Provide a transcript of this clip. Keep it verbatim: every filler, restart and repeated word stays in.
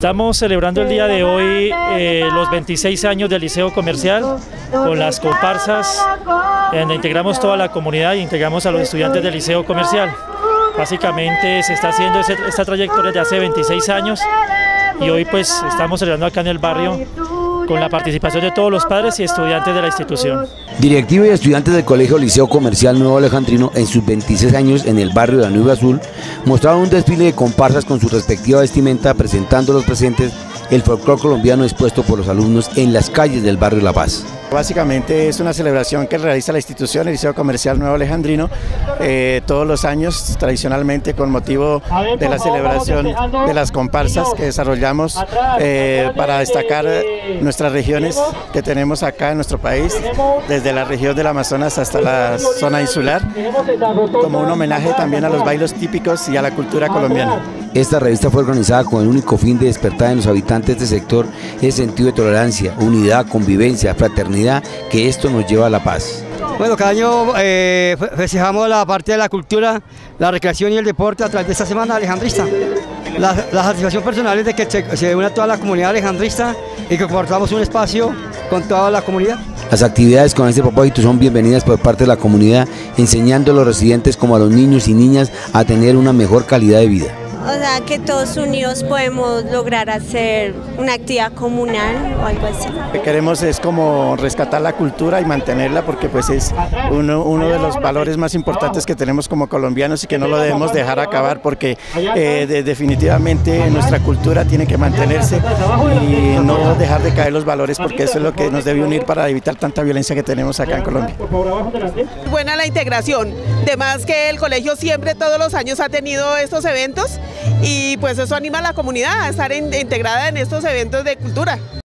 Estamos celebrando el día de hoy eh, los veintiséis años del Liceo Comercial con las comparsas, en donde integramos toda la comunidad e integramos a los estudiantes del Liceo Comercial. Básicamente se está haciendo ese, esta trayectoria desde hace veintiséis años y hoy pues estamos celebrando acá en el barrio con la participación de todos los padres y estudiantes de la institución. Directivos y estudiantes del Colegio Liceo Comercial Nuevo Alejandrino en sus veintiséis años en el barrio de Danubio Azul mostraron un desfile de comparsas con su respectiva vestimenta presentando a los presentes el folclore colombiano expuesto por los alumnos en las calles del barrio La Paz. Básicamente es una celebración que realiza la institución, el Liceo Comercial Nuevo Alejandrino, eh, todos los años, tradicionalmente con motivo de la celebración de las comparsas que desarrollamos eh, para destacar nuestras regiones que tenemos acá en nuestro país, desde la región del Amazonas hasta la zona insular, como un homenaje también a los bailes típicos y a la cultura colombiana. Esta revista fue organizada con el único fin de despertar en los habitantes de este sector el sentido de tolerancia, unidad, convivencia, fraternidad, que esto nos lleva a la paz. Bueno, cada año eh, festejamos la parte de la cultura, la recreación y el deporte a través de esta semana alejandrista. La, la satisfacción personal es de que se, se une a toda la comunidad alejandrista y que compartamos un espacio con toda la comunidad. Las actividades con este propósito son bienvenidas por parte de la comunidad, enseñando a los residentes como a los niños y niñas a tener una mejor calidad de vida. O sea, que todos unidos podemos lograr hacer una actividad comunal o algo así. Lo que queremos es como rescatar la cultura y mantenerla porque pues es uno, uno de los valores más importantes que tenemos como colombianos y que no lo debemos dejar acabar porque eh, de, definitivamente nuestra cultura tiene que mantenerse y no dejar de caer los valores porque eso es lo que nos debe unir para evitar tanta violencia que tenemos acá en Colombia. Buena la integración, además que el colegio siempre todos los años ha tenido estos eventos y pues eso anima a la comunidad a estar in- integrada en estos eventos de cultura.